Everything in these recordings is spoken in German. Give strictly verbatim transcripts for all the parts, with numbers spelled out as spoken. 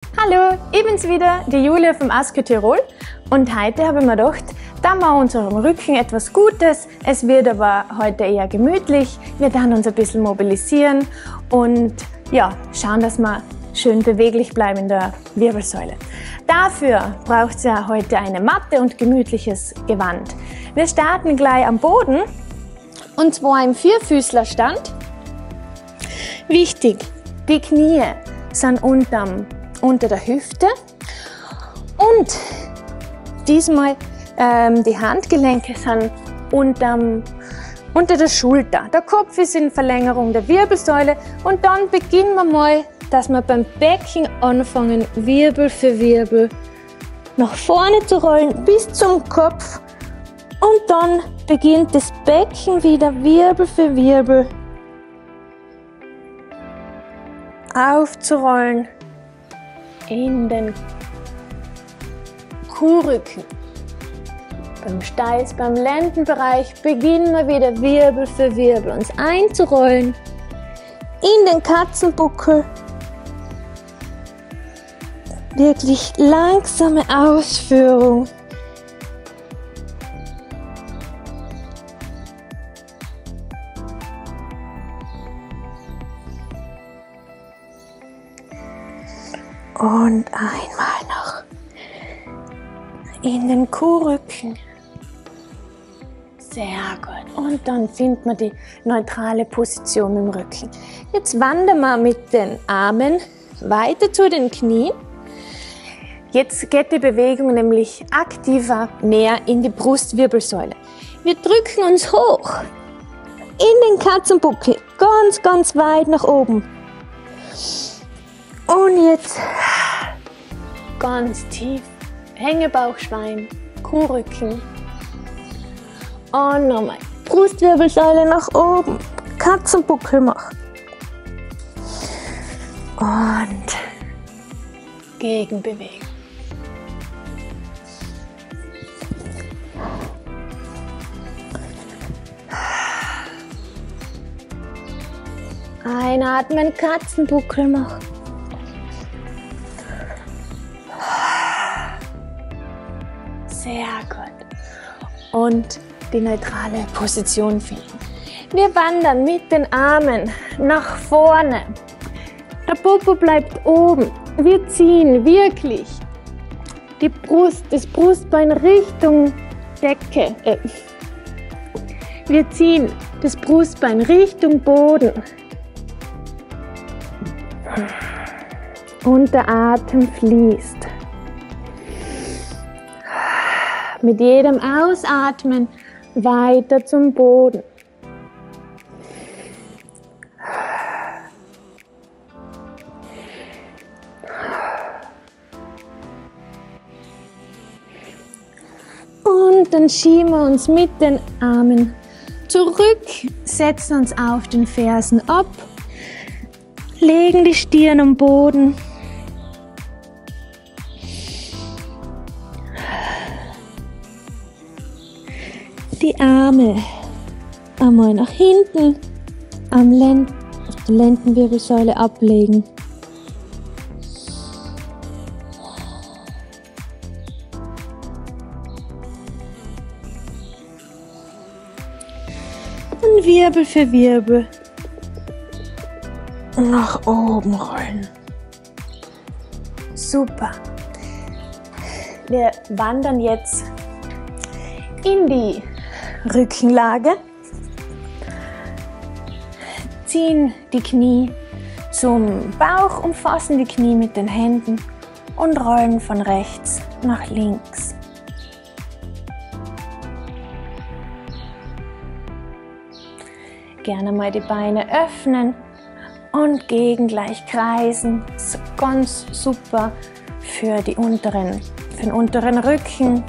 Hallo, ich bin's wieder, die Julia vom Askö Tirol, und heute habe ich mir gedacht, da wir unserem Rücken etwas Gutes. Es wird aber heute eher gemütlich. Wir werden uns ein bisschen mobilisieren und ja, schauen, dass wir schön beweglich bleiben in der Wirbelsäule. Dafür braucht es ja heute eine Matte und gemütliches Gewand. Wir starten gleich am Boden und zwar im Vierfüßlerstand. Wichtig, die Knie sind unterm, unter der Hüfte und diesmal ähm, die Handgelenke sind unterm, unter der Schulter. Der Kopf ist in Verlängerung der Wirbelsäule und dann beginnen wir mal, dass wir beim Becken anfangen, Wirbel für Wirbel nach vorne zu rollen bis zum Kopf, und dann beginnt das Becken wieder Wirbel für Wirbel aufzurollen in den Kuhrücken. Beim Steiß, beim Lendenbereich beginnen wir wieder Wirbel für Wirbel uns einzurollen in den Katzenbuckel. Wirklich langsame Ausführung. Und einmal noch in den Kuhrücken. Sehr gut. Und dann finden wir die neutrale Position im Rücken. Jetzt wandern wir mit den Armen weiter zu den Knien. Jetzt geht die Bewegung nämlich aktiver näher in die Brustwirbelsäule. Wir drücken uns hoch in den Katzenbuckel, ganz, ganz weit nach oben. Und jetzt ganz tief, Hängebauchschwein, Kuhrücken. Und nochmal Brustwirbelsäule nach oben, Katzenbuckel machen. Und Gegenbewegung. Einatmen, Katzenbuckel machen. Sehr gut. Und die neutrale Position finden. Wir wandern mit den Armen nach vorne. Der Popo bleibt oben. Wir ziehen wirklich die Brust, das Brustbein Richtung Decke. Äh. Wir ziehen das Brustbein Richtung Boden. Und der Atem fließt. Mit jedem Ausatmen weiter zum Boden. Und dann schieben wir uns mit den Armen zurück, setzen uns auf den Fersen ab, legen die Stirn am Boden. Die Arme einmal nach hinten am Lend auf der Lendenwirbelsäule ablegen. Und Wirbel für Wirbel nach oben rollen. Super. Wir wandern jetzt in die Rückenlage, ziehen die Knie zum Bauch, umfassen die Knie mit den Händen und rollen von rechts nach links. Gerne mal die Beine öffnen und gegengleich kreisen. Das ist ganz super für, die unteren, für den unteren Rücken.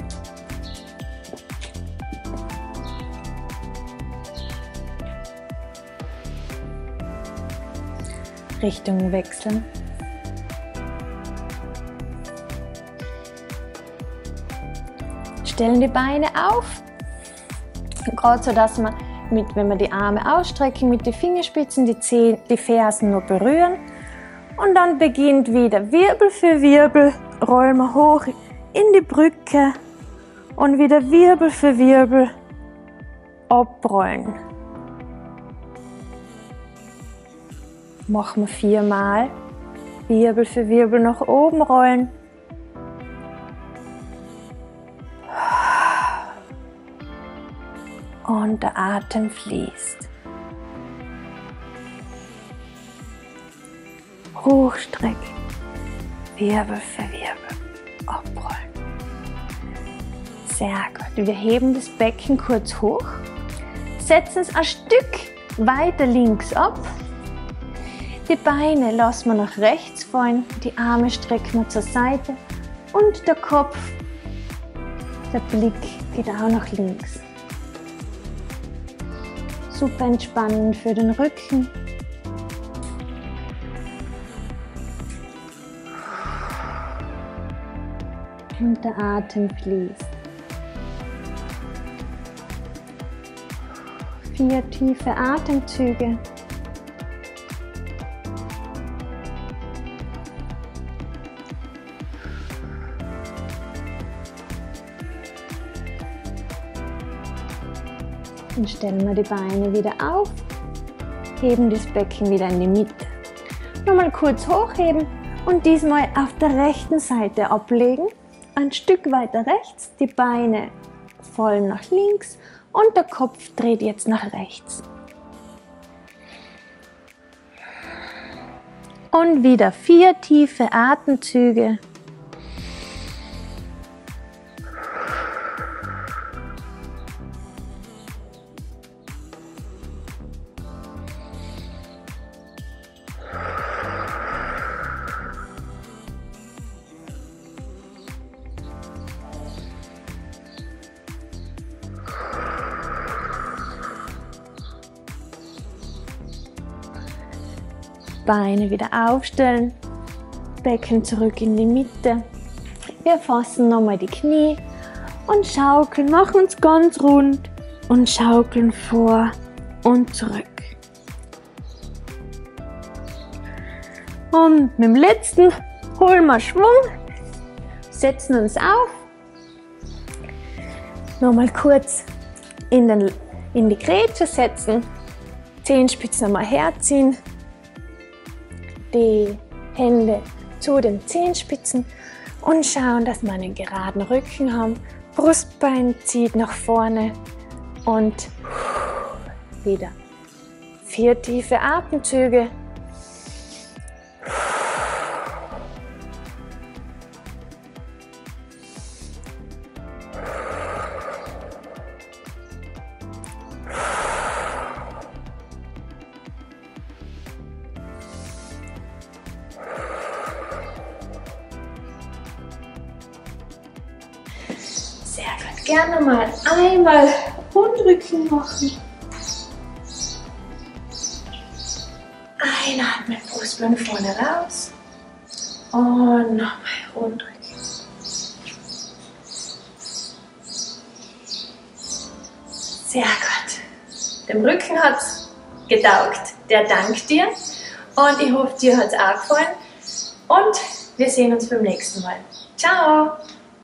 Richtung wechseln. Stellen die Beine auf, gerade so, dass man mit, wenn wir die Arme ausstrecken, mit den Fingerspitzen die, Zehen, die Fersen nur berühren Und dann beginnt wieder Wirbel für Wirbel, rollen wir hoch in die Brücke und wieder Wirbel für Wirbel abrollen. Machen wir viermal. Wirbel für Wirbel nach oben rollen. Und der Atem fließt. Hochstrecken. Wirbel für Wirbel abrollen. Sehr gut. Wir heben das Becken kurz hoch. Setzen es ein Stück weiter links ab. Die Beine lassen wir nach rechts fallen, die Arme strecken wir zur Seite und der Kopf, der Blick geht auch nach links. Super entspannend für den Rücken. Und der Atem fließt. Vier tiefe Atemzüge. Und stellen wir die Beine wieder auf, heben das Becken wieder in die Mitte. Nochmal kurz hochheben und diesmal auf der rechten Seite ablegen. Ein Stück weiter rechts, die Beine fallen nach links und der Kopf dreht jetzt nach rechts. Und wieder vier tiefe Atemzüge. Beine wieder aufstellen, Becken zurück in die Mitte. Wir fassen nochmal die Knie und schaukeln, machen uns ganz rund und schaukeln vor und zurück. Und mit dem letzten holen wir Schwung, setzen uns auf, nochmal kurz in, den, in die Grätsche setzen, Zehenspitzen nochmal herziehen. Die Hände zu den Zehenspitzen und schauen, dass wir einen geraden Rücken haben. Brustbein zieht nach vorne und wieder vier tiefe Atemzüge. Sehr gut. Gerne mal einmal Rundrücken machen. Einatmen, Brustbein vorne raus. Und nochmal Rundrücken. Sehr gut. Dem Rücken hat es getaugt. Der dankt dir. Und ich hoffe, dir hat es auch gefallen. Und wir sehen uns beim nächsten Mal. Ciao!